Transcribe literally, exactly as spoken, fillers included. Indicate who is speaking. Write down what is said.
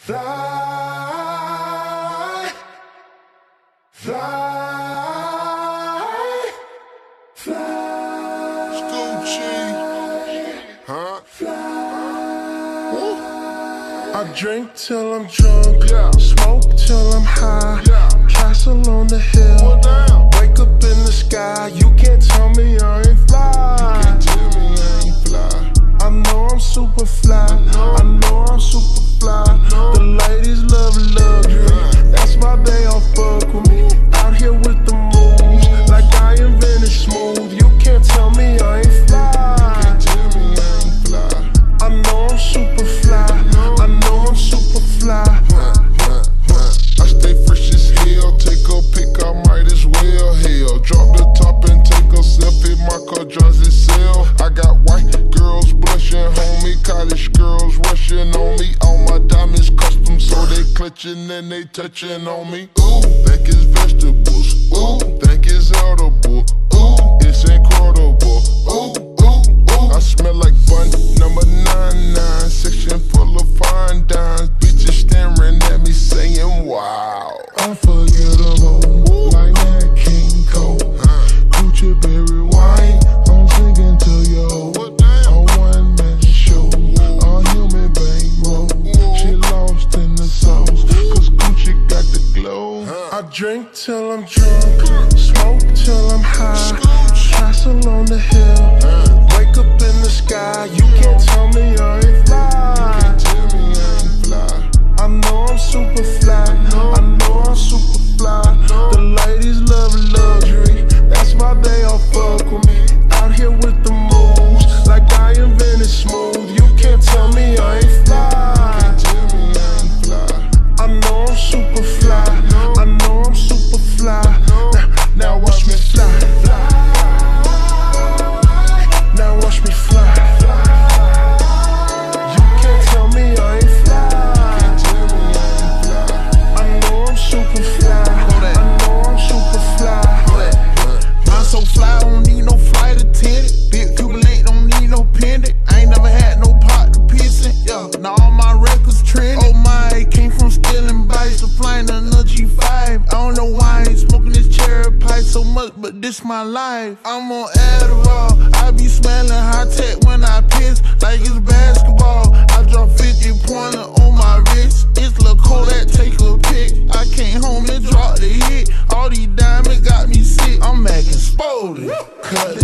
Speaker 1: Fly, fly, fly.
Speaker 2: Scoochie, huh?
Speaker 1: Fly.
Speaker 2: Woo.
Speaker 1: I drink till I'm drunk,
Speaker 2: Yeah.
Speaker 1: smoke till I'm high.
Speaker 2: Yeah.
Speaker 1: Castle on the hill,
Speaker 2: Well, down.
Speaker 1: wake up in the sky. You can't tell me I ain't fly.
Speaker 2: Can't tell me I ain't fly.
Speaker 1: I know I'm super fly.
Speaker 2: know.
Speaker 1: I know I'm super fly.
Speaker 2: know.
Speaker 1: The ladies love luxury. That's why they all fuck with me. Out here with the moves, like I invented smooth. You can't tell me I ain't fly.
Speaker 2: Can't tell me I ain't fly.
Speaker 1: I know I'm super fly. I know I'm super fly.
Speaker 2: Huh, huh, huh. I stay fresh as hell. Take a pic, I might as well. Hell, drop the top and take a selfie. My car drives itself. I got white girls blushing, homie. College girls rushing on me. All my diamonds custom, so they clutching and they touching on me. Ooh, think it's vegetables. Ooh, think it's edible. Ooh, it's incredible. Ooh, ooh, ooh. I smell like bun number nine nine. Section full of fine dimes. Bitches staring at me saying, wow.
Speaker 1: Unforgettable, like that King Cole. Gucci berry wine, I'm singing to you.
Speaker 2: What damn?
Speaker 1: A one man show, a human bankroll. She lost in the sauce, cause Gucci got the glow. I drink till I'm drunk, smoke till I'm high. Castle on the hill, wake up in the sky. You can't tell me I ain't fly.
Speaker 2: Can't tell me I ain't fly.
Speaker 1: I know I'm super fly. I know I'm super fly. The ladies love luxury. That's why they all fuck with me. Out here with the moves, like I invented smooth. You can't tell me I ain't fly.
Speaker 2: Can't tell me I ain't fly.
Speaker 1: I know I'm super fly. I know I'm super fly. Now, now watch me fly. Now watch me fly. You can't tell me I ain't fly.
Speaker 2: Can't tell me I ain't fly.
Speaker 1: I know I'm super fly. I know I'm super fly.
Speaker 3: I'm so fly, I don't need no flight attendant. Big Cuban ain't don't need no pendant. I ain't never had no pot to piss in. Yeah, now all my records trending. Oh my, came from stealing bikes to flying on a G five. I don't know why I ain't smoking this cherry pipe so much, but this my life. I'm on Adderall. I be smelling high tech when I piss, like it's basketball. I drop fifty pointer on my wrist. It's Lil' Kodak, take a pic. I came home and dropped the hit. All these diamonds got me sick. I'm acting spoiled. Cut